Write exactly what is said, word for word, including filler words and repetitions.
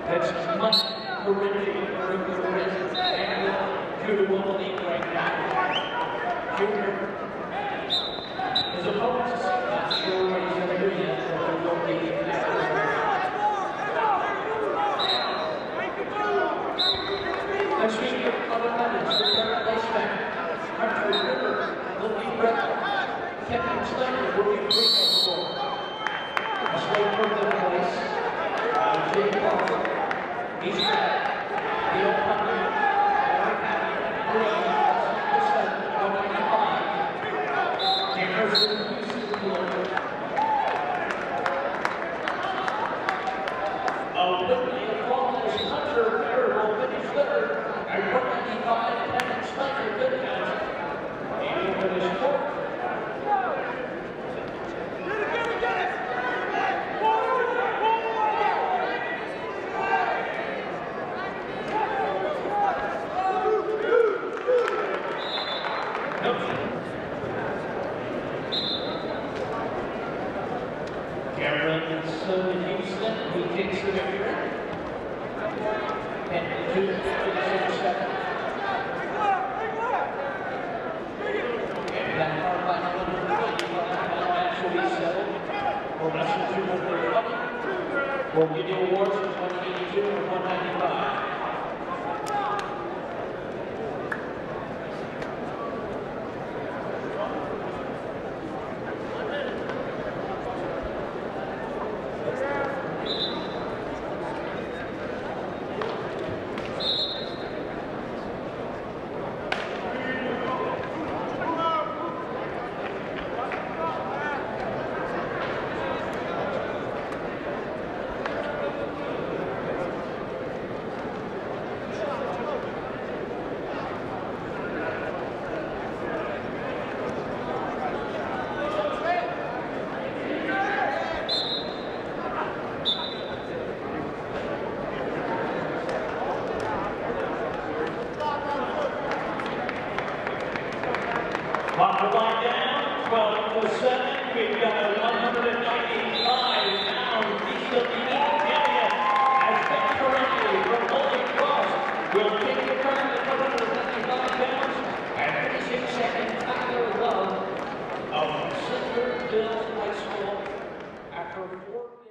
That's much Correnti of Holy Cross and two to one lead right now. Junior. His opponent's not sure what he's going to do yet, so they're going to be and speaking of other methods, the third place back, Andre Malok will be ready. Captain Slater will be free on the floor. A slate for the place. Jay Parker. He's back. The old company. Warren County. Green. seven, one ninety-five. Jefferson Houston Blue. A Whitney of Flawless Hunter Ritter will finish third. At one ninety-five, Captain Slater good count. And he finished fourth. Cameron and so in Houston, he takes the victory. And two to seven. And that far final number match will be settled. For Western two one thirty-one. We'll give you awards for one eighty-two and one ninety-five. Clock the line down, twelve to seven. We've got a one ninety-five pound beast of the East champion as Correnti from Holy Cross will take the turn at one ninety-five pounds and finishing second, Tyler Love of Centerville High School after four